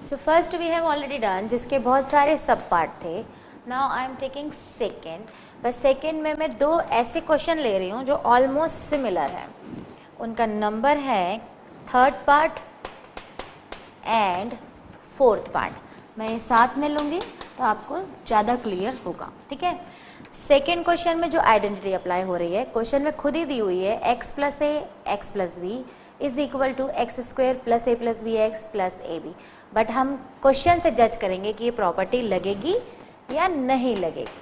So first we have already done, जिसके बहुत सारे सब पार्ट थे. Now I am taking second, पर सेकेंड में मैं दो ऐसे क्वेश्चन ले रही हूँ जो ऑलमोस्ट सिमिलर है. उनका नंबर है third part and fourth part. मैं ये साथ में लूँगी तो आपको ज़्यादा क्लियर होगा. ठीक है. सेकेंड क्वेश्चन में जो आइडेंटिटी अप्लाई हो रही है, क्वेश्चन में खुद ही दी हुई है x plus A x plus B is equal to x square plus A plus B x plus A B. But हम क्वेश्चन से जज करेंगे कि ये प्रॉपर्टी लगेगी या नहीं लगेगी.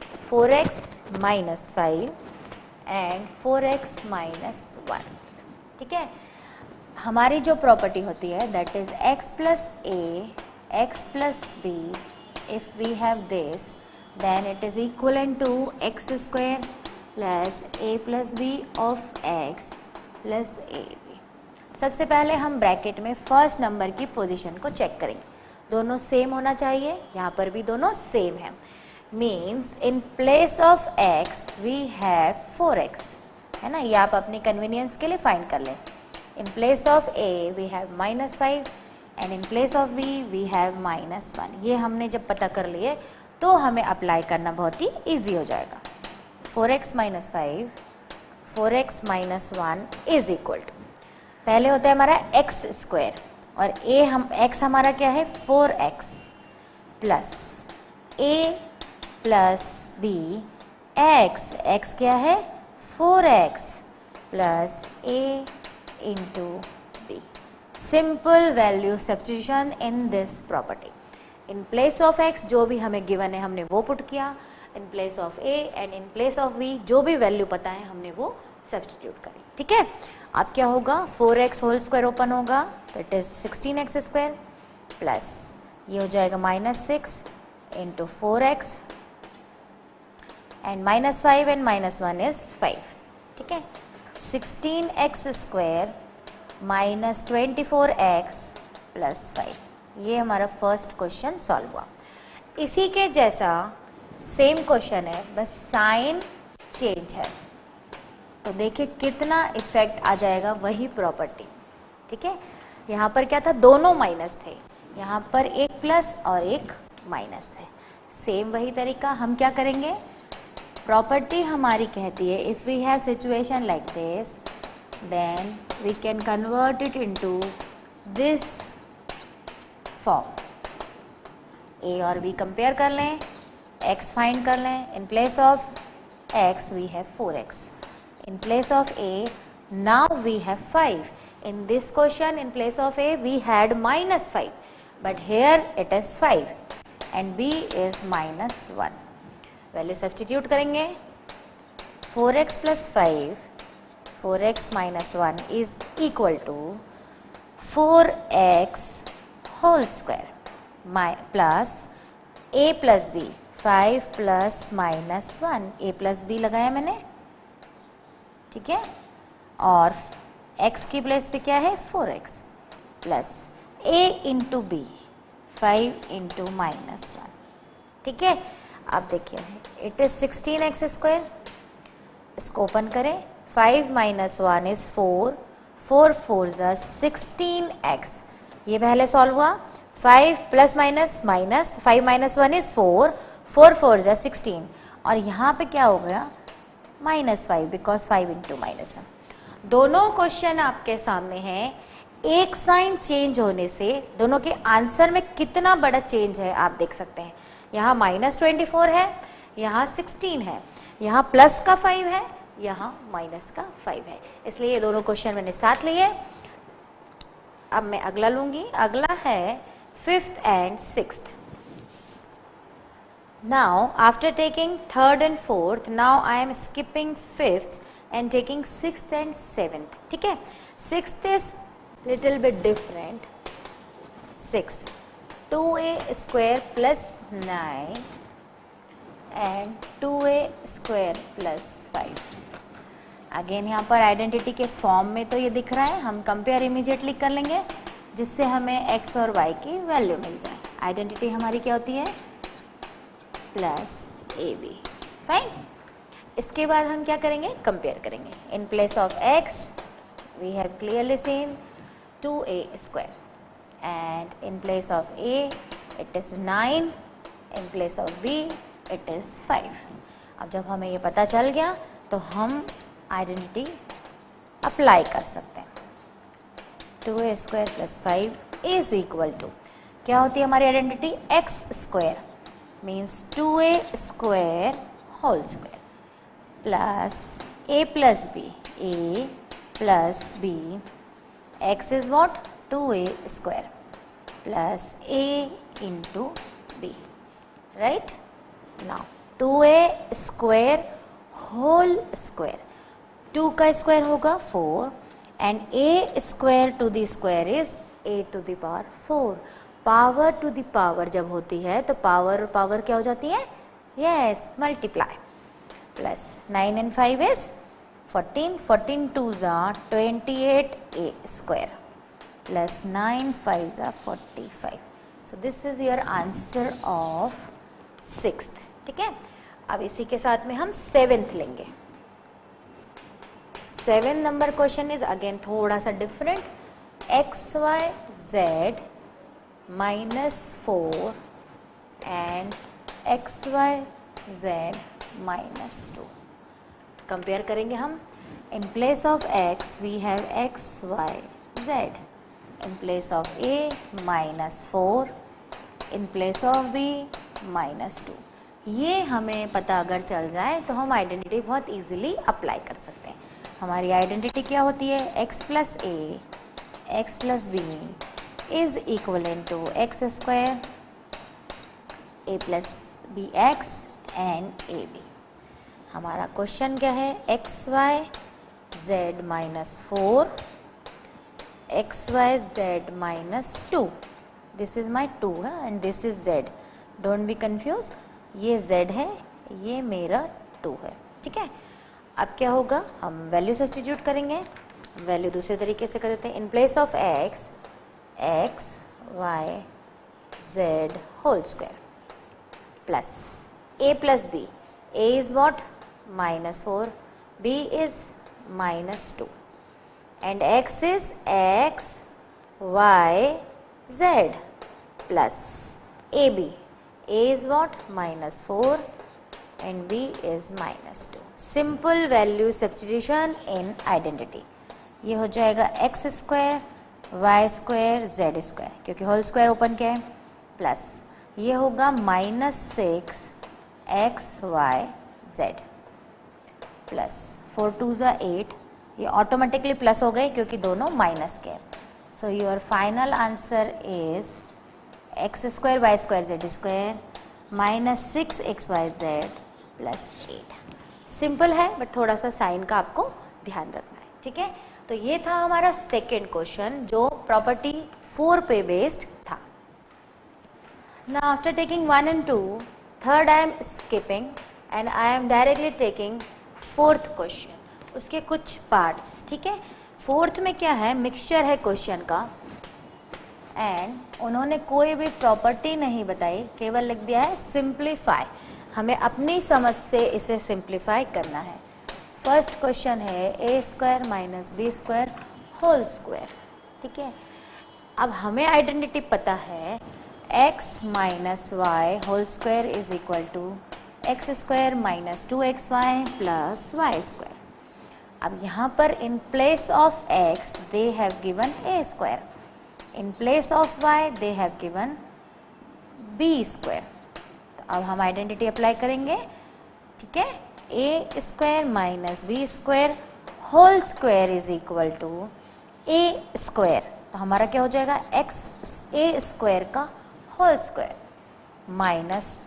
4x minus 5 and 4x minus 1. ठीक है. हमारी जो प्रॉपर्टी होती है that is x plus A x plus B. If we have this then it is equivalent to x square plus a plus b of x plus ab. सबसे पहले हम bracket में फर्स्ट नंबर की position को check करेंगे. दोनों same होना चाहिए. यहाँ पर भी दोनों सेम है. Means in place of x we have 4x, है ना. ये आप अपनी कन्वीनियंस के लिए फाइंड कर लें. In place of a we have minus 5 and in place of b we have minus 1. ये हमने जब पता कर लिए तो हमें अप्लाई करना बहुत ही इजी हो जाएगा. 4x minus 5 4x minus 1 is equal to, पहले होता है हमारा x स्क्वायर और x हमारा क्या है 4x plus a plus b x क्या है 4x plus a into b. Simple value substitution in this property. In place of x जो भी हमें गिवन है हमने वो पुट किया. In place of a and in place of v जो भी वैल्यू पता है हमने वो सब्स्टिट्यूट करी. ठीक है. अब क्या होगा 4x होल स्क्वायर ओपन होगा तो it is 16x square plus ये हो जाएगा minus 6 into 4x and minus 5 and minus 1 is 5. ठीक है. 16x square minus 24x plus 5. ये हमारा फर्स्ट क्वेश्चन सॉल्व हुआ. इसी के जैसा सेम क्वेश्चन है, बस साइन चेंज है. तो देखिए कितना इफेक्ट आ जाएगा वही प्रॉपर्टी. ठीक है. यहाँ पर क्या था, दोनों माइनस थे. यहाँ पर एक प्लस और एक माइनस है. सेम वही तरीका हम क्या करेंगे, प्रॉपर्टी हमारी कहती है if we have situation like this then we can convert it into this form. a और b कंपेयर कर लें, x फाइंड कर लें. In place of x we have 4x. In place of a now we have 5. In this question in place of a we had minus 5 but here it is 5 and b is minus 1. Value substitute करेंगे. 4x plus 5 4x minus 1 is equal to 4x whole square plus a plus b 5 plus minus 1. a plus b लगाया मैंने. ठीक है. और x की place पे क्या है 4x plus a into b 5 into minus 1. ठीक है. आप देखिए इट इज 16x स्क्वायर. इसको ओपन करें. 5 माइनस 1 इज 4 4 4 ज़ा 16x. ये पहले सॉल्व हुआ. 5 plus minus minus 5 minus 1 is 4 4 4 ज़ा 16 और यहाँ पे क्या हो गया माइनस 5 बिकॉज 5 इंटू माइनस 1. दोनों क्वेश्चन आपके सामने हैं. एक साइन चेंज होने से दोनों के आंसर में कितना बड़ा चेंज है आप देख सकते हैं. यहाँ माइनस 24 है, यहाँ 16 है, यहाँ प्लस का 5 है, यहाँ माइनस का 5 है. इसलिए ये दोनों क्वेश्चन मैंने साथ लिए. अब मैं अगला लूंगी. अगला है 5th and 6th. Now after taking 3rd and 4th, now I am skipping 5th and taking 6th and 7th. ठीक है. 6th is little bit different. 6th 2a square plus 9 and 2a square plus 5. Again यहाँ पर identity के form में तो ये दिख रहा है. हम कंपेयर इमीडिएटली कर लेंगे जिससे हमें x और y की वैल्यू मिल जाए. आइडेंटिटी हमारी क्या होती है प्लस ab. फाइन. इसके बाद हम क्या करेंगे कंपेयर करेंगे. In place of x we have clearly seen 2a square and in place of A it is 9, in place of B it is 5. अब जब हमें ये पता चल गया तो हम आइडेंटिटी अप्लाई कर सकते हैं. 2a square plus 5 is equal to, क्या होती है हमारी identity? X square means 2a square whole square plus a plus b, a plus b, x is what? 2a square plus a into b, right? Now 2a square whole square, 2 का square होगा 4 and a square to the square is a to the power 4. Power to the power जब होती है तो power power क्या हो जाती है? Yes, multiply. Plus 9 and 5 is 14, 14 2s are 28a square plus 9 5s are 45. So this is your answer of 6th. ठीक है, अब इसी के साथ में हम 7th लेंगे. 7 नंबर क्वेश्चन इज अगेन थोड़ा सा different. XYZ -4 and XYZ -2. Compare करेंगे हम. In place of x we have XYZ, in place of a -4, in place of b -2. ये हमें पता अगर चल जाए तो हम आइडेंटिटी बहुत इजीली अप्लाई कर सकते हैं. हमारी आइडेंटिटी क्या होती है? x plus A x plus B is equivalent to x square a plus B x and a b. हमारा क्वेश्चन क्या है? XYZ -4 XYZ -2. This is my 2 है and this is Z. Don't be confuse, ये Z है, ये मेरा 2 है. ठीक है, अब क्या होगा? हम वैल्यू सब्स्टिट्यूट करेंगे. वैल्यू दूसरे तरीके से कर देते हैं. In place of x XYZ whole square plus a plus b. a is what? -4, b is -2 and x is XYZ plus AB. A is what? -4 and B is -2. Simple value substitution in identity. ये हो जाएगा x square y square z square, क्योंकि whole square open क्या है? Plus ये होगा -6 XYZ plus 4 2s are 8. ये automatically plus हो गए क्योंकि दोनों माइनस के. So your final answer is x square y square z square -6 XYZ plus 8. Simple है बट थोड़ा सा साइन का आपको ध्यान रखना है. ठीक है, तो ये था हमारा सेकेंड क्वेश्चन जो प्रॉपर्टी 4 पे बेस्ड था. Now after taking 1 and 2, third I am skipping and I am directly taking fourth question, उसके कुछ पार्ट्स. ठीक है, फोर्थ में क्या है? मिक्सचर है क्वेश्चन का एंड उन्होंने कोई भी प्रॉपर्टी नहीं बताई, केवल लिख दिया है सिंप्लीफाई. हमें अपनी समझ से इसे सिंप्लीफाई करना है. फर्स्ट क्वेश्चन है a square minus b square whole square. ठीक है, अब हमें आइडेंटिटी पता है x minus y whole square is equal to x square minus 2xy plus y square. अब यहाँ पर in place of x they have given a square, in place of y they have given b square. तो अब हम identity apply करेंगे. ठीक है, a square minus b square whole square is equal to a square. तो हमारा क्या हो जाएगा? x a स्क्वायर का whole square minus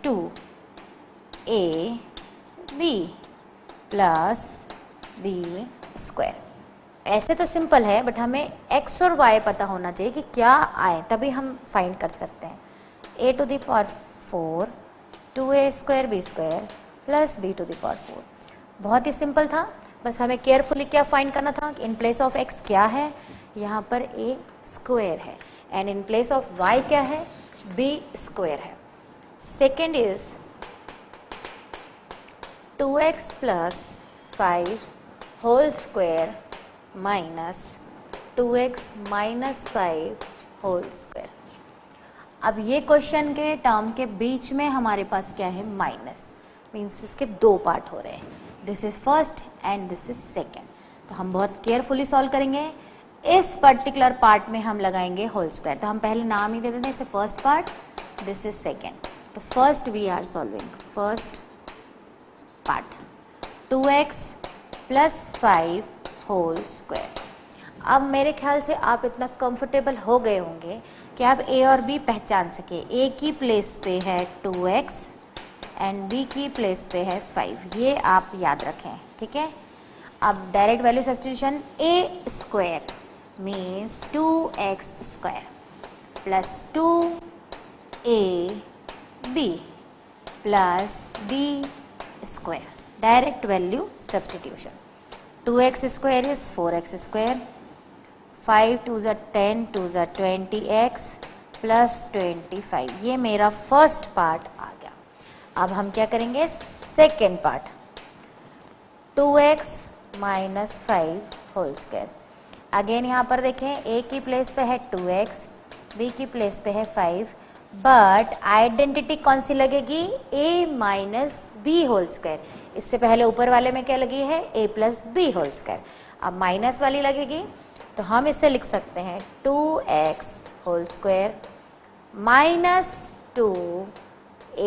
2a b plus b square. ऐसे तो सिंपल है बट हमें x और y पता होना चाहिए कि क्या आए, तभी हम फाइंड कर सकते हैं. a to the power 4 2a square b square plus b to the power 4. बहुत ही सिंपल था, बस हमें केयरफुली क्या फाइंड करना था कि इन प्लेस ऑफ x क्या है? यहाँ पर a स्क्वायर है and in place of y क्या है? b स्क्वायर है. Second is 2x plus 5 whole square minus 2x minus 5 whole square. अब ये क्वेश्चन के टर्म के बीच में हमारे पास क्या है, माइनस, मीन्स इसके दो पार्ट हो रहे हैं, this is first and this is second. तो हम बहुत केयरफुली सॉल्व करेंगे। इस पर्टिकुलर पार्ट में हम लगाएंगे होल स्क्वायर, तो हम पहले नाम ही दे देते हैं इसे first part, this is second. तो first we are solving first part 2x plus 5 whole square. अब मेरे ख्याल से आप इतना कंफर्टेबल हो गए होंगे कि आप a और b पहचान सके। a की प्लेस पे है 2x एंड b की प्लेस पे है 5, ये आप याद रखें, ठीक है। अब direct value substitution, a square means 2x square plus 2ab plus b square, direct value substitution. 2x square is 4x square, 5 2 ज़ा 10 2 ज़ा 20x प्लस 25, ये मेरा फर्स्ट पार्ट आ गया। अब हम क्या करेंगे, second part 2x minus 5 whole square. Again यहाँ पर देखें a की प्लेस पे है 2x, b की प्लेस पे है 5, बट आइडेंटिटी कौन सी लगेगी, a minus b whole square. इससे पहले ऊपर वाले में क्या लगी है, a plus b whole square, अब माइनस वाली लगेगी। तो हम इसे लिख सकते हैं 2x होल square minus 2ab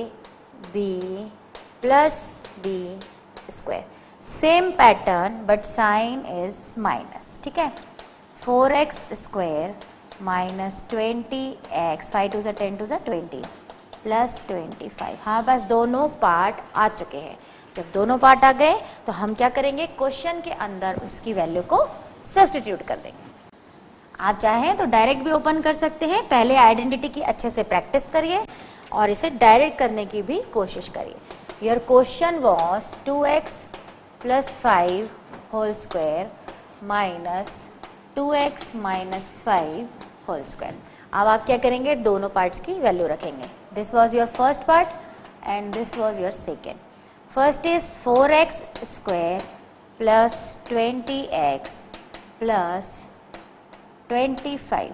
plus b square. Same pattern but sign is minus, ठीक है। 4x स्क्वायर माइनस 20x, 5 2 ज़ा 10 2 ज़ा 20 प्लस 25। हाँ, बस दोनों पार्ट आ चुके हैं। जब दोनों पार्ट आ गए तो हम क्या करेंगे, क्वेश्चन के अंदर उसकी वैल्यू को सब्स्टिट्यूट कर देंगे। आप चाहें तो डायरेक्ट भी ओपन कर सकते हैं, पहले आइडेंटिटी की अच्छे से प्रैक्टिस करिए और इसे डायरेक्ट करने की भी कोशिश करिए। Your question was 2x plus 5 whole square minus 2x minus 5 whole square. अब आप क्या करेंगे, दोनों पार्ट्स की वैल्यू रखेंगे। This was your first part and this was your second. First is 4x square plus 20x plus 25,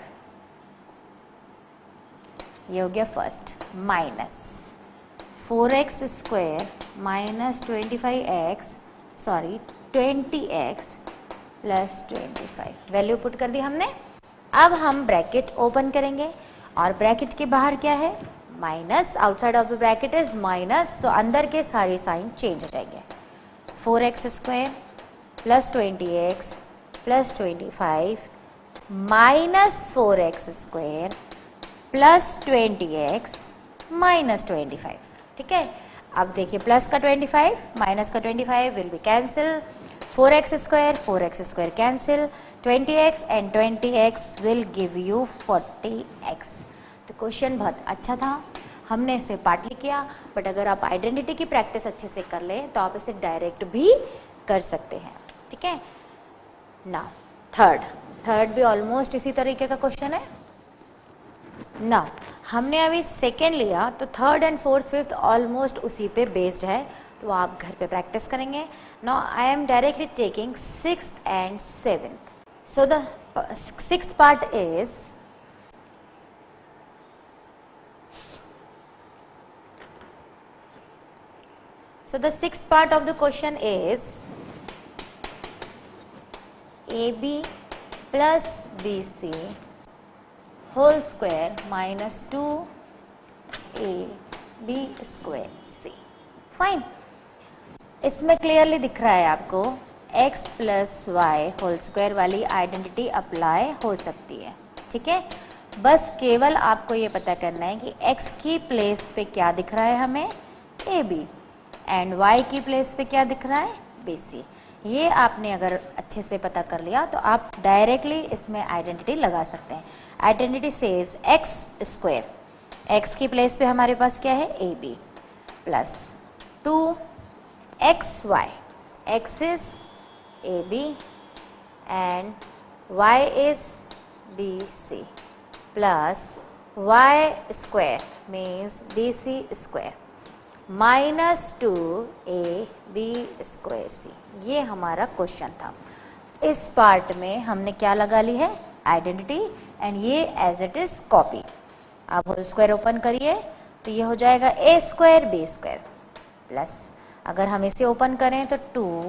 ये हो गया first, minus 4x square minus 20x plus 25, value put कर दी हमने। अब हम ब्रैकेट ओपन करेंगे और ब्रैकेट के बाहर क्या है, minus, outside of the bracket is minus, तो अंदर के सारे साइन चेंज हो जाएंगे। 4x square plus 20x plus 25 minus 4x square plus 20x minus 25, ठीक है। अब देखिए प्लस का 25 माइनस का 25 will be cancel, 4x square cancel, 20x and 20x will give you 40x। तो क्वेश्चन बहुत अच्छा था, हमने इसे पार्टली किया, बट अगर आप आइडेंटिटी की प्रैक्टिस अच्छे से कर लें तो आप इसे डायरेक्ट भी कर सकते हैं, ठीक है ना। थर्ड भी ऑलमोस्ट इसी तरीके का क्वेश्चन है ना। हमने अभी सेकेंड लिया तो third and fourth fifth almost उसी पे बेस्ड है, तो आप घर पे प्रैक्टिस करेंगे। Now I am directly taking sixth and seventh. So the sixth part is sixth part of the question is AB plus BC whole square minus 2AB square C। Fine, इसमें clearly दिख रहा है आपको x plus y whole square वाली identity apply हो सकती है, ठीक है। बस केवल आपको ये पता करना है कि x की प्लेस पे क्या दिख रहा है हमें, AB, एंड y की प्लेस पे क्या दिख रहा है, BC। ये आपने अगर अच्छे से पता कर लिया तो आप डायरेक्टली इसमें आइडेंटिटी लगा सकते हैं। Identity says x square, x की प्लेस पे हमारे पास क्या है, AB plus 2xy, x is AB and y is BC plus y square means BC square minus 2AB square C। ये हमारा क्वेश्चन था। इस पार्ट में हमने क्या लगा ली है, आइडेंटिटी, एंड ये एज इट इज कॉपी। आप होल स्क्वायर ओपन करिए तो ये हो जाएगा a square b square plus, अगर हम इसे ओपन करें तो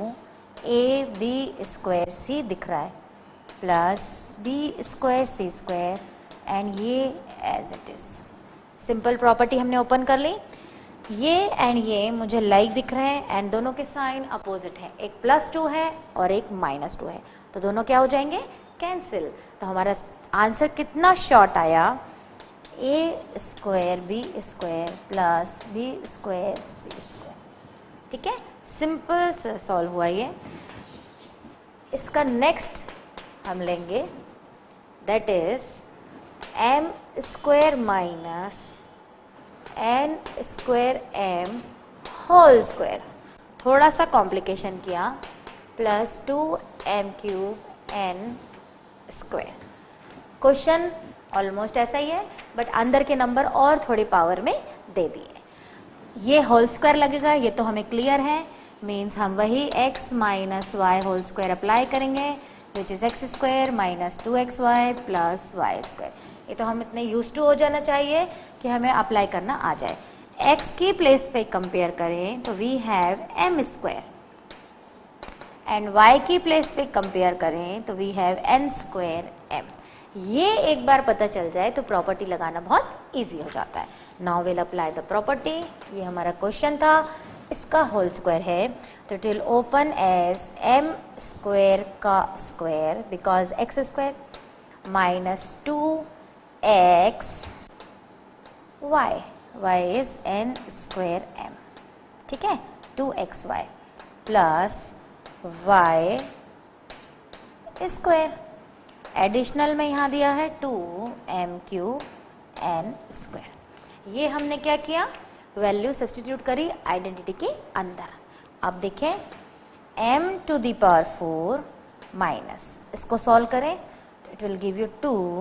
2ab स्क्वायर सी दिख रहा है plus b square c square and ये as it is. Simple property हमने ओपन कर ली। ये एंड ये मुझे लाइक दिख रहे हैं एंड दोनों के साइन अपोजिट हैं, एक +2 है और एक -2 है, तो दोनों क्या हो जाएंगे, कैंसिल। तो हमारा आंसर कितना शॉर्ट आया, a square b square plus b square c square. ठीक है, सिंपल से सॉल्व हुआ ये। इसका नेक्स्ट हम लेंगे that is m square minus n square m whole square, थोड़ा सा कॉम्प्लिकेशन किया, plus 2m³ n square. Question almost ऐसा ही है बट अंदर के नंबर और थोड़ी पावर में दे दिए। ये होल स्क्वायर लगेगा, ये तो हमें क्लियर है, मीन्स हम वही x minus y whole square apply करेंगे which is x square minus 2xy plus y square. ये तो हम इतने यूज टू हो जाना चाहिए कि हमें अप्लाई करना आ जाए। x की प्लेस पे कंपेयर करें तो we have m square and y की प्लेस पे कंपेयर करें तो we have n square m। ये एक बार पता चल जाए तो प्रॉपर्टी लगाना बहुत इजी हो जाता है। Now will apply the property. ये हमारा क्वेश्चन था, इसका होल स्क्वायर है तो it will open as m square का square because x square minus 2x y इज n स्क्वायर m। ठीक है, 2xy plus y square, additional में यहाँ दिया है 2m³ n स्क्वायर। ये हमने क्या किया, वैल्यू सब्स्टिट्यूट करी आइडेंटिटी के अंदर। अब देखें m⁴ माइनस, इसको सॉल्व करें it will give you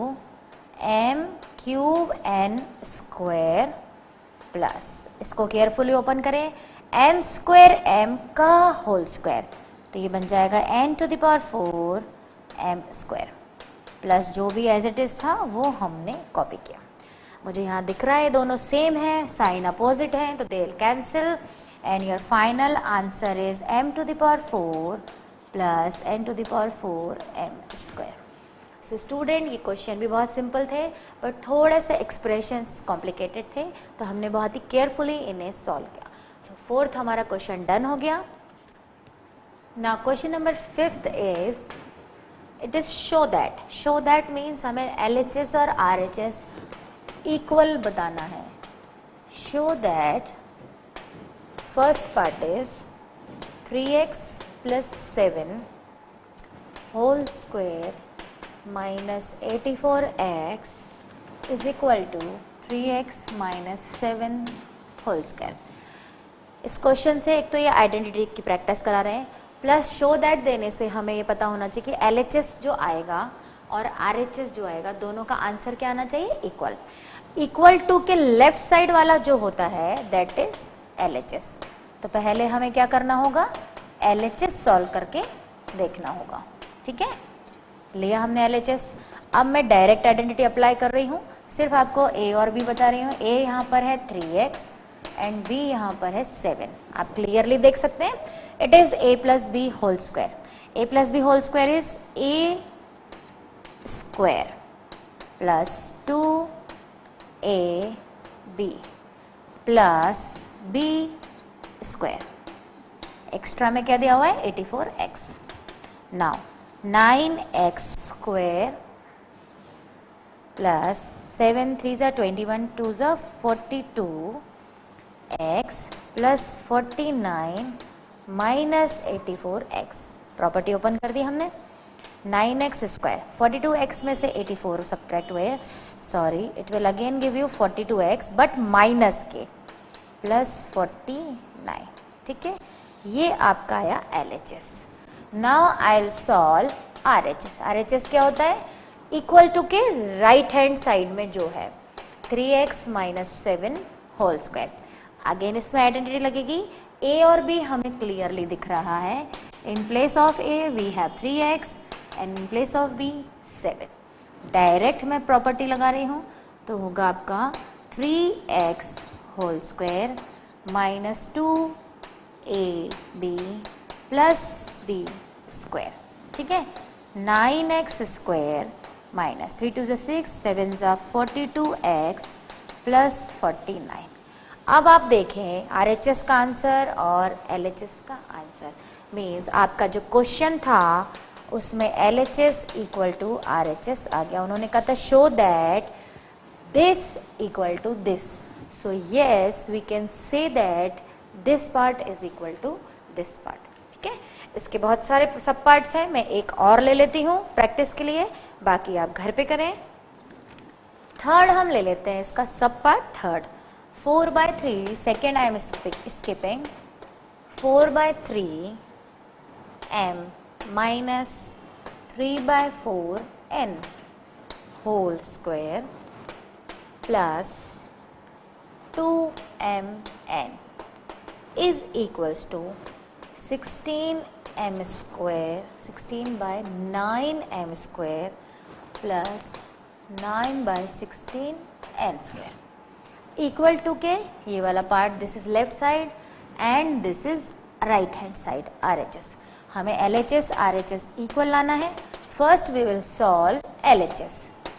2m³ n square plus, इसको केयरफुली ओपन करें, n स्क्वायर m का होल स्क्वायर, तो ये बन जाएगा n⁴ m स्क्वायर प्लस जो भी एज इट इज था वो हमने कॉपी किया। मुझे यहाँ दिख रहा है दोनों सेम है, साइन अपोजिट है तो they will cancel and your final answer is m⁴ plus n⁴ m square. So student, ये क्वेश्चन भी बहुत सिंपल थे बट थोड़े से एक्सप्रेशंस कॉम्प्लिकेटेड थे तो हमने बहुत ही केयरफुली इन्हें सॉल्व किया। सो फोर्थ हमारा क्वेश्चन डन हो गया। Now question number 5th is it is show that means हमें LHS और RHS इक्वल बताना है। Show that first part is 3x + 7 whole square minus 84x is equal to 3x - 7 whole square. इस question से एक तो ये आइडेंटिटी की प्रैक्टिस करा रहे हैं, प्लस शो दैट देने से हमें ये पता होना चाहिए कि LHS जो आएगा और RHS जो आएगा दोनों का आंसर क्या आना चाहिए, इक्वल। इक्वल टू के लेफ्ट साइड वाला जो होता है दैट इज LHS। तो पहले हमें क्या करना होगा, LHS सॉल्व करके देखना होगा। ठीक है, लिया हमने LHS। अब मैं डायरेक्ट आइडेंटिटी अप्लाई कर रही हूँ, सिर्फ आपको A और B बता रही हूँ। A यहाँ पर है 3x एंड B यहाँ पर है 7। आप क्लियरली देख सकते हैं it is a + b whole square. a + b whole square is a square plus 2ab plus b square, extra में क्या दिया हुआ है 84x। Now 9x square plus 7 3 = 21 2 = 42x plus 49 minus 84x। Property open कर दी हमने। 9x स्क्वायर 42x में से 84 सब्ट्रैक्ट हुए, sorry it will again give you 42x but minus के प्लस 49। ठीक है, ये आपका आया LHS। Now I will solve RHS। RHS क्या होता है, इक्वल टू के राइट हैंड साइड में जो है 3x - 7 होल स्क्वायर। अगेन इसमें आइडेंटिटी लगेगी, A और B हमें क्लियरली दिख रहा है। In place of A we have 3x and in place of B 7। Direct मैं प्रॉपर्टी लगा रही हूँ तो होगा आपका 3x whole square minus 2ab plus b square, ठीक है। 9x square minus 3 2 6 7 42x plus 49। अब आप देखें RHS का आंसर और LHS का आंसर, मीन्स आपका जो क्वेश्चन था उसमें LHS इक्वल टू RHS आ गया। उन्होंने कहा था show that this equal to this, so yes we can say that this part is equal to this part, ठीक है। इसके बहुत सारे सब पार्ट्स हैं, मैं एक और ले लेती हूँ प्रैक्टिस के लिए, बाकी आप घर पे करें। थर्ड हम ले लेते हैं इसका sub part third, 4/3, second I am skipping, 4/3 m minus 3/4 n whole square plus 2mn is equals to 16m square, 16/9m square plus 9/16 n square equal to के ये वाला part, this is left side and this is right hand side RHS। हमें LHS RHS equal लाना है। First we will solve LHS,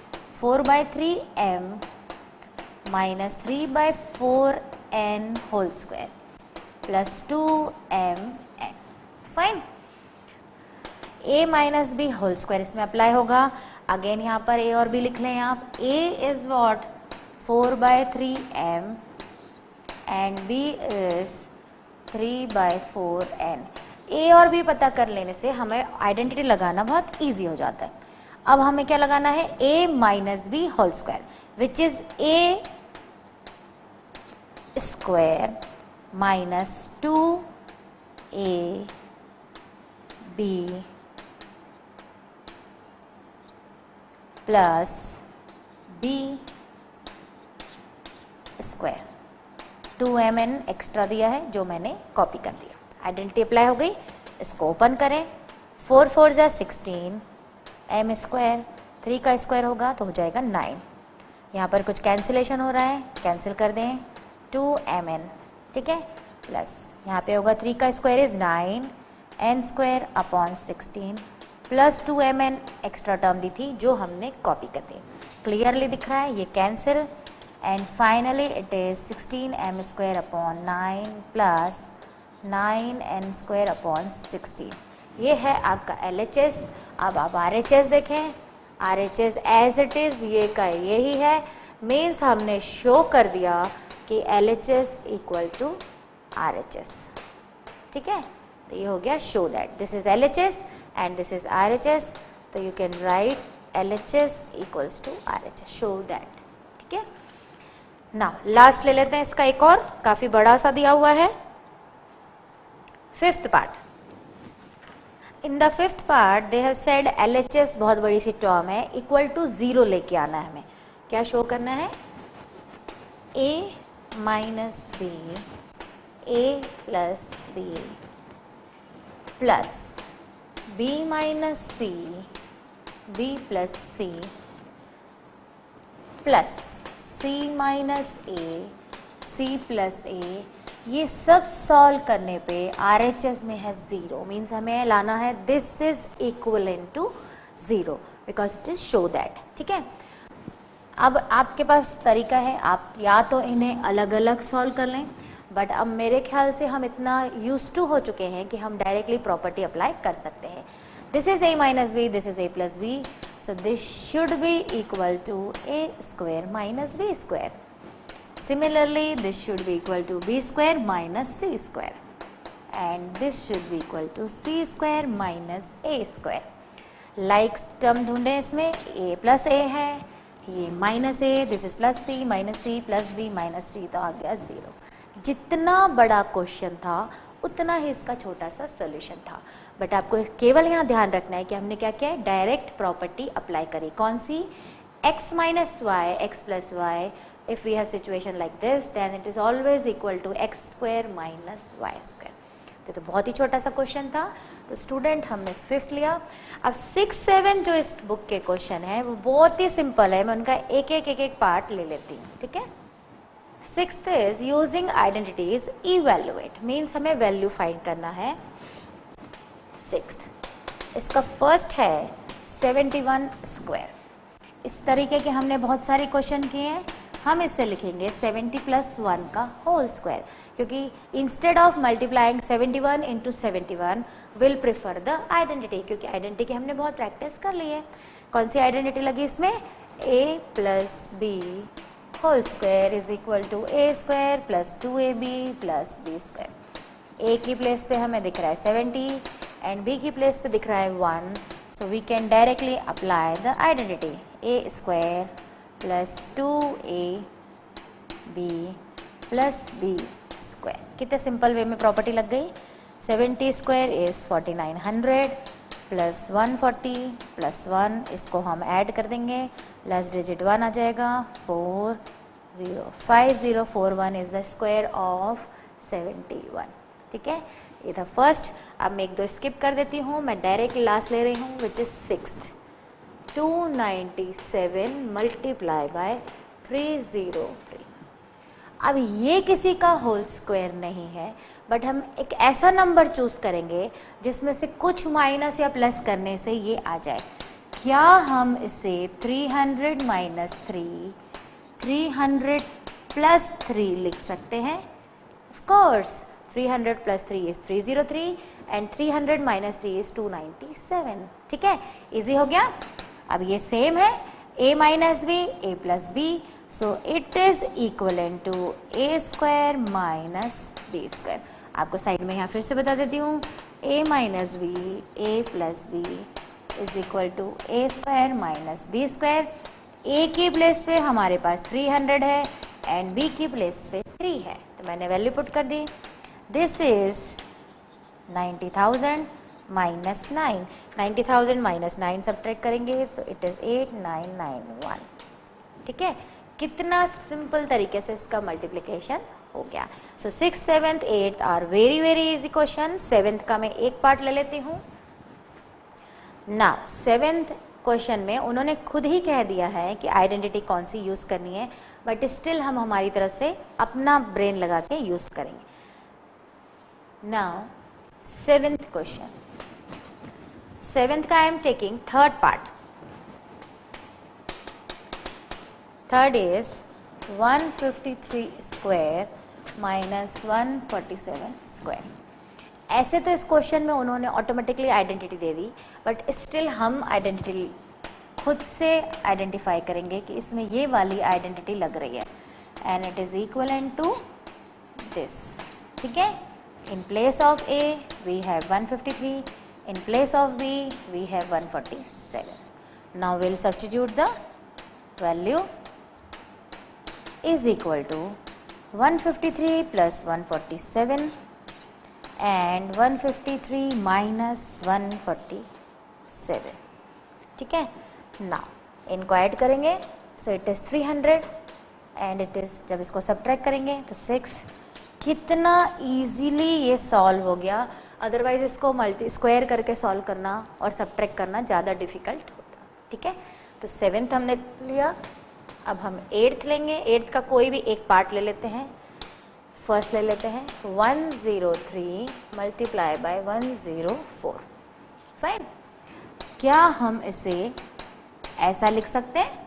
4/3m minus 3/4n whole square plus 2mn, fine. a minus b whole square इसमें apply होगा। Again यहाँ पर a और b लिख लें आप। a is what 4/3m and b is 3/4n। a और b पता कर लेने से हमें आइडेंटिटी लगाना बहुत इजी हो जाता है। अब हमें क्या लगाना है, a minus b whole square which is a square minus 2ab plus b square, 2mn extra दिया है जो मैंने कॉपी कर दिया। आइडेंटिटी अप्लाई हो गई, इसको ओपन करें। 4 4 जा 16, m स्क्वायर 3 का स्क्वायर होगा तो हो जाएगा 9। यहाँ पर कुछ कैंसिलेशन हो रहा है, कैंसिल कर दें, 2mn, ठीक है, प्लस यहाँ पे होगा 3 का square is 9, n square upon 16 plus 2mn extra term दी थी जो हमने कॉपी कर दी। क्लियरली दिख रहा है, ये cancel and finally it is 16m square upon 9 plus 9n square upon 16। ये है आपका LHS। अब आप RHS देखें, RHS as it is ये का यही है, मीन्स हमने शो कर दिया कि LHS इक्वल टू RHS, ठीक है। तो ये हो गया show that this is LHS and this is RHS, तो you can write LHS equals to RHS, show that, ठीक है। नाउ लास्ट ले लेते हैं इसका, एक और काफी बड़ा सा दिया हुआ है, fifth part. In the fifth part they have said LHS बहुत बड़ी सी टर्म है, इक्वल टू 0 लेके आना है। हमें क्या शो करना है, a minus b a plus b plus b minus c b plus c plus c minus a c plus a, ये सब सॉल्व करने पे RHS में है 0, मीन्स हमें लाना है this is equivalent to 0 because it is show that, ठीक है। अब आपके पास तरीका है, आप या तो इन्हें अलग अलग सॉल्व कर लें, बट अब मेरे ख्याल से हम इतना यूज टू हो चुके हैं कि हम डायरेक्टली प्रॉपर्टी अप्लाई कर सकते हैं। This is a minus b, this is a plus b, so this should be equal to a square minus b square. Similarly, this should be equal to b square minus c square, and this should be equal to c square minus a square. Like term ढूंढे इसमें, a plus a है, ये minus a, this is plus c minus c plus b minus c, तो आ गया 0। जितना बड़ा question था उतना ही इसका छोटा सा सोल्यूशन था, बट आपको केवल यहाँ ध्यान रखना है कि हमने क्या किया है, डायरेक्ट प्रॉपर्टी अप्लाई करी। कौन सी, x minus y x plus y, if we have situation like this then it is always equal to x square minus y square. तो बहुत ही छोटा सा क्वेश्चन था, तो स्टूडेंट हमने 5th लिया। अब 6, 7 जो इस बुक के क्वेश्चन है वो बहुत ही सिंपल है, मैं उनका एक एक पार्ट ले लेती हूँ, ठीक है। 6th is using identities evaluate, means हमें वैल्यू फाइंड करना है। 6th इसका फर्स्ट है 71 स्क्वायर। इस तरीके के हमने बहुत सारे क्वेश्चन किए हैं, हम इससे लिखेंगे 70 + 1 का होल स्क्वायर, क्योंकि instead of multiplying 71 × 71 will prefer the identity, क्योंकि आइडेंटिटी की हमने बहुत प्रैक्टिस कर ली है। कौन सी आइडेंटिटी लगी इसमें? a + b whole square is equal to a² + 2ab + b²। a की प्लेस पे हमें दिख रहा है 70 एंड b की प्लेस पे दिख रहा है 1, so we can directly apply the identity a² + 2ab + b²। कितने सिंपल वे में प्रॉपर्टी लग गई। 70² इज 4900 + 140 + 1, इसको हम ऐड कर देंगे, लास्ट डिजिट 1 आ जाएगा, 5041 इज द स्क्वायर ऑफ 71, ठीक है। ये था फर्स्ट। अब मैं 1-2 स्किप कर देती हूँ, मैं डायरेक्ट लास्ट ले रही हूँ विच इज 6th। 297 × 303। अब ये किसी का होल स्क्वायर नहीं है, बट हम एक ऐसा नंबर चूज करेंगे जिसमें से कुछ माइनस या प्लस करने से ये आ जाए। क्या हम इसे 300 - 3 300 + 3 लिख सकते हैं? ऑफ कोर्स 300 + 3 इज 303 एंड 300 - 3 इज 297, ठीक है, इजी हो गया। अब ये सेम है a - b a + b, so it is equivalent to a² - b²। आपको साइड में यहाँ फिर से बता देती हूँ, a - b a + b is equal to a² - b²। a की प्लेस पे हमारे पास 300 है एंड b की प्लेस पे 3 है, तो मैंने वैल्यू पुट कर दी। दिस इज 90,000 - 9, 90,000 - 9 सब्ट्रैक्ट करेंगे, सो इट इज 8991, ठीक है। कितना सिंपल तरीके से इसका मल्टीप्लिकेशन हो गया। So 6th, 7th, 8th are very very easy question. 7th का मैं एक पार्ट ले लेती हूँ ना। 7th क्वेश्चन में उन्होंने खुद ही कह दिया है कि आइडेंटिटी कौन सी यूज करनी है, बट स्टिल हम हमारी तरफ से अपना ब्रेन लगा के यूज करेंगे। नाउ 7th क्वेश्चन, 7th का I am taking third part. Third is 153 square minus 147 square. ऐसे तो इस क्वेश्चन में उन्होंने ऑटोमेटिकली आइडेंटिटी दे दी, बट स्टिल हम आइडेंटिटी खुद से आइडेंटिफाई करेंगे कि इसमें ये वाली आइडेंटिटी लग रही है, and it is equivalent to this, ठीक है। In place of a we have 153, in place of b we have 147. Now we'll substitute the value is equal to 153 plus 147 and 153 minus 147, ठीक है। Now इनको add करेंगे, so it is 300 and it is, जब इसको subtract करेंगे तो 6। कितना easily ये सॉल्व हो गया, अदरवाइज इसको मल्टी स्क्वायर करके सॉल्व करना और सब्ट्रैक्ट करना ज़्यादा डिफिकल्ट होता, ठीक है। तो 7th हमने लिया, अब हम 8th लेंगे। 8th का कोई भी एक पार्ट ले लेते हैं। फर्स्ट ले लेते हैं 103 × 104, फाइन। क्या हम इसे ऐसा लिख सकते हैं?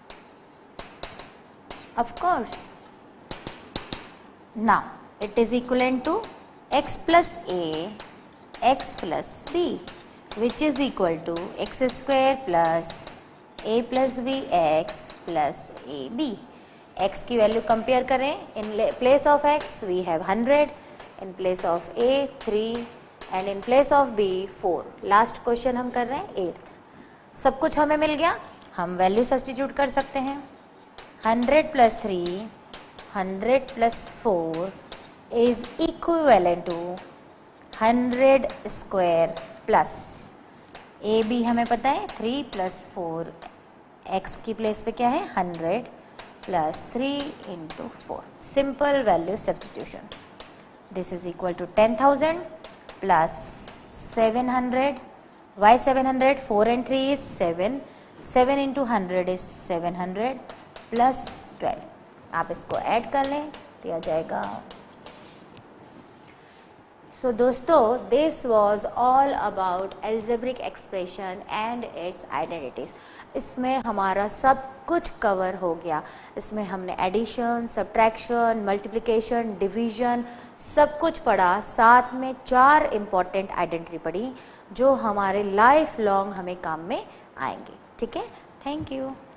Of course. Now it is equivalent to x plus a x plus b which is equal to x² plus a plus b x plus ab। x की वैल्यू कंपेयर करें, in place of x we have 100, in place of a 3 and in place of b 4। Last question हम कर रहे हैं 8th। सब कुछ हमें मिल गया, हम वैल्यू सब्स्टिट्यूट कर सकते हैं। 100 plus 3 100 plus 4 is equivalent to 100 square plus a b हमें पता है 3 plus 4, x की प्लेस पे क्या है 100 plus 3 into 4। Simple value substitution. This is equal to 10,000 plus 700. Why 700? 4 and 3 is 7. 7 into 100 is 700 plus 12. आप इसको ऐड कर लें तो आ जाएगा. So दोस्तों, this was all about algebraic expression and its identities. इसमें हमारा सब कुछ कवर हो गया. इसमें हमने एडिशन, सब्ट्रैक्शन, मल्टीप्लिकेशन, डिवीजन सब कुछ पढ़ा. साथ में 4 इम्पॉर्टेंट आइडेंटिटी पढ़ी जो हमारे लाइफ लॉन्ग हमें काम में आएंगे. ठीक है, थैंक यू.